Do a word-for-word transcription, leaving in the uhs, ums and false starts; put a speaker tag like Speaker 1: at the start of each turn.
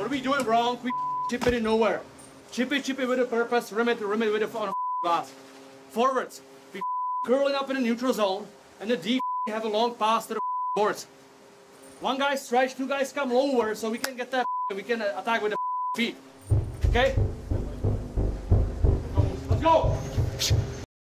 Speaker 1: What are we doing wrong? We chip it in nowhere. Chip it, chip it with a purpose, rim it, rim it with a on a glass. Forwards, we curling up in the neutral zone, and the D have a long pass to the boards. One guy stretch, two guys come lower, so we can get that, we can attack with the feet. Okay? Let's go!